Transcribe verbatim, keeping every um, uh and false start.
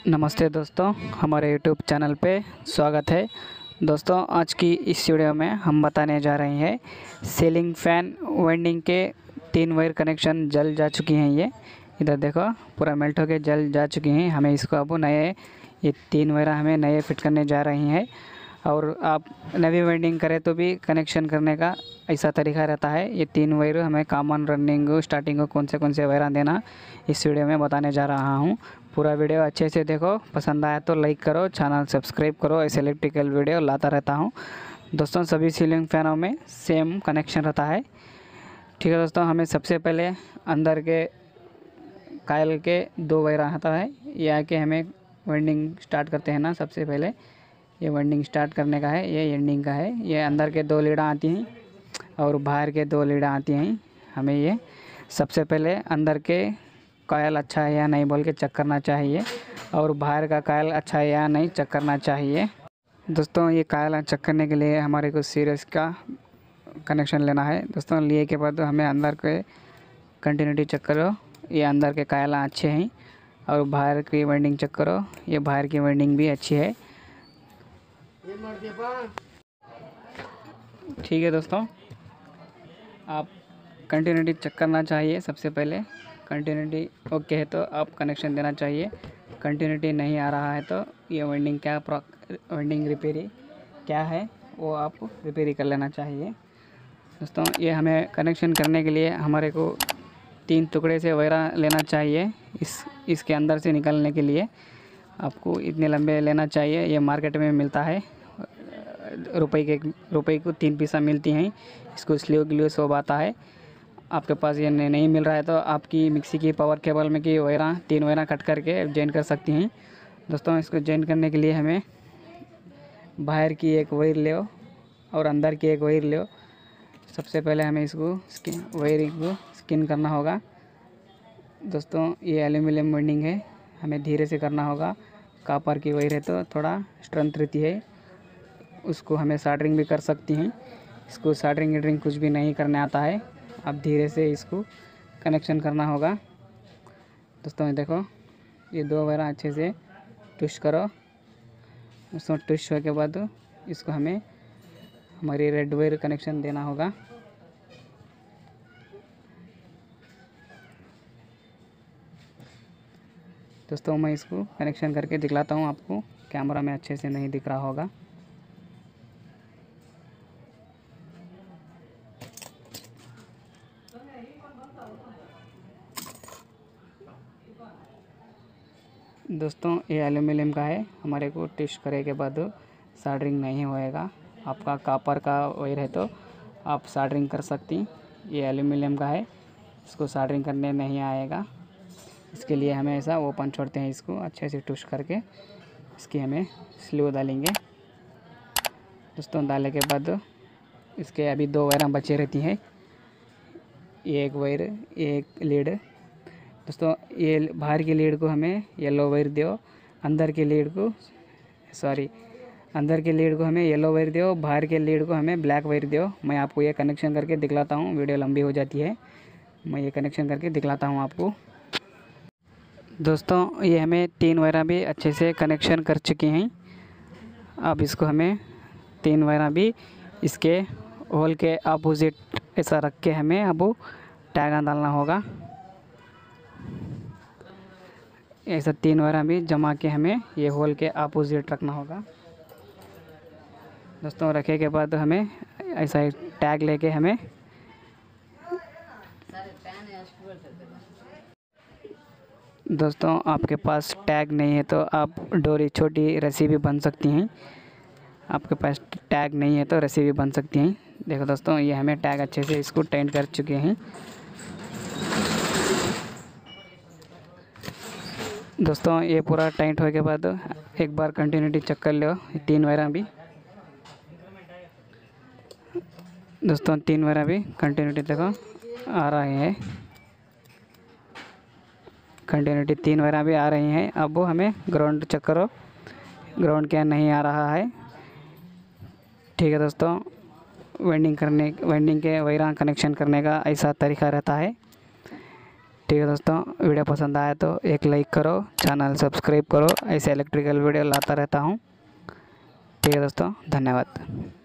नमस्ते दोस्तों, हमारे यूट्यूब चैनल पे स्वागत है। दोस्तों, आज की इस वीडियो में हम बताने जा रहे हैं सीलिंग फ़ैन वाइंडिंग के तीन वायर कनेक्शन जल जा चुकी हैं। ये इधर देखो पूरा मेल्ट होकर जल जा चुकी हैं। हमें इसको अब नए ये तीन वायर हमें नए फिट करने जा रही हैं। और आप नवी वाइंडिंग करें तो भी कनेक्शन करने का ऐसा तरीका रहता है। ये तीन वायर हमें कॉमन रनिंग स्टार्टिंग को कौन से कौन से वायर देना इस वीडियो में बताने जा रहा हूँ। पूरा वीडियो अच्छे से देखो, पसंद आया तो लाइक करो, चैनल सब्सक्राइब करो। ऐसे इलेक्ट्रिकल वीडियो लाता रहता हूँ। दोस्तों, सभी सीलिंग फैनों में सेम कनेक्शन रहता है। ठीक है दोस्तों, हमें सबसे पहले अंदर के कायल के दो वायर आता है। ये आके हमें वाइंडिंग स्टार्ट करते हैं ना। सबसे पहले ये वाइंडिंग स्टार्ट करने का है, ये एंडिंग का है। ये अंदर के दो लीड़ा आती हैं और बाहर के दो लीड़ा आती हैं। हमें ये सबसे पहले अंदर के कायल अच्छा है या नहीं बोल के चेक करना चाहिए, और बाहर का कायल अच्छा है या नहीं चेक करना चाहिए। दोस्तों, ये कायल चेक करने के लिए हमारे को सीरीज का कनेक्शन लेना है। दोस्तों, लिए के बाद हमें अंदर के कंटिन्यूटी चेक करो, ये अंदर के कायल अच्छे हैं। और बाहर की वाइंडिंग चेक करो, ये बाहर की वाइंडिंग भी अच्छी है। ठीक है दोस्तों, आप कंटिन्यूटी चेक करना चाहिए। सबसे पहले कंटिन्यूटी ओके है तो आप कनेक्शन देना चाहिए। कंटिन्यूटी नहीं आ रहा है तो ये वाइंडिंग क्या वाइंडिंग रिपेयरिंग क्या है वो आप रिपेयरिंग कर लेना चाहिए। दोस्तों, ये हमें कनेक्शन करने के लिए हमारे को तीन टुकड़े से वायर लेना चाहिए। इस इसके अंदर से निकलने के लिए आपको इतने लंबे लेना चाहिए। ये मार्केट में मिलता है, रुपए के रुपए को तीन पैसा मिलती हैं। इसको स्लीव ग्लू सब आता है। आपके पास ये नहीं मिल रहा है तो आपकी मिक्सी की पावर केबल में की वायरा तीन वायरा कट करके जॉइन कर सकती हैं। दोस्तों, इसको जॉइन करने के लिए हमें बाहर की एक वायर ले और अंदर की एक वायर ले। सबसे पहले हमें इसको स्किन वायरिंग को स्किन करना होगा। दोस्तों, ये एल्यूमिनियम वाइंडिंग है, हमें धीरे से करना होगा। कॉपर की वायर है तो थोड़ा स्ट्रेंथ रहती है, उसको हमें सोल्डरिंग भी कर सकती हैं। इसको सोल्डरिंग गिडरिंग कुछ भी नहीं करने आता है, अब धीरे से इसको कनेक्शन करना होगा। दोस्तों, देखो ये दो वायर अच्छे से ट्विस्ट करो। दोस्तों, ट्विस्ट होने के बाद इसको हमें हमारी रेड वायर कनेक्शन देना होगा। दोस्तों, मैं इसको कनेक्शन करके दिखलाता हूँ आपको, कैमरा में अच्छे से नहीं दिख रहा होगा। दोस्तों, ये एल्यूमिनियम का है, हमारे को टेस्ट करने के बाद सोल्डरिंग नहीं होएगा। आपका कॉपर का वायर है तो आप सोल्डरिंग कर सकती। ये एल्यूमिनियम का है, इसको सोल्डरिंग करने नहीं आएगा। इसके लिए हमें ऐसा ओपन छोड़ते हैं, इसको अच्छे से ट्विस्ट करके इसकी हमें स्लीव डालेंगे। दोस्तों, डालने के बाद इसके अभी दो वायर बचे रहती हैं, एक वायर एक लीड। दोस्तों, ये बाहर की लीड को हमें येलो वायर दो, अंदर के लीड को सॉरी अंदर के लीड को हमें येलो वायर दो, बाहर के लीड को हमें ब्लैक वायर दो। मैं आपको ये कनेक्शन करके दिखलाता हूँ, वीडियो लंबी हो जाती है, मैं ये कनेक्शन करके दिखलाता हूँ आपको। दोस्तों, ये हमें तीन वायर भी अच्छे से कनेक्शन कर चुकी हैं। अब इसको हमें तीन वायर भी इसके होल के अपोजिट ऐसा रख के हमें अब टैग डालना होगा। ऐसा तीन वायर भी जमा के हमें ये होल के अपोजिट रखना होगा। दोस्तों, रखे के बाद हमें ऐसा एक टैग लेके हमें दोस्तों, आपके पास टैग नहीं है तो आप डोरी छोटी रस्सी भी बन सकती हैं। आपके पास टैग नहीं है तो रस्सी भी बन सकती हैं। देखो दोस्तों, ये हमें टैग अच्छे से इसको टाइट कर चुके हैं। दोस्तों, ये पूरा टाइट होने के बाद एक बार कंटिन्यूटी चेक कर लो, तीन वायर भी। दोस्तों, तीन वायर भी कंटिन्यूटी देखो आ रहे हैं, कंटिन्यूटी तीन वायर भी आ रही हैं। अब वो हमें ग्राउंड चेक करो, ग्राउंड क्या नहीं आ रहा है। ठीक है दोस्तों, वाइंडिंग करने वाइंडिंग के वायर कनेक्शन करने का ऐसा तरीका रहता है। ठीक है दोस्तों, वीडियो पसंद आया तो एक लाइक करो, चैनल सब्सक्राइब करो, ऐसे इलेक्ट्रिकल वीडियो लाता रहता हूँ। ठीक है दोस्तों, धन्यवाद।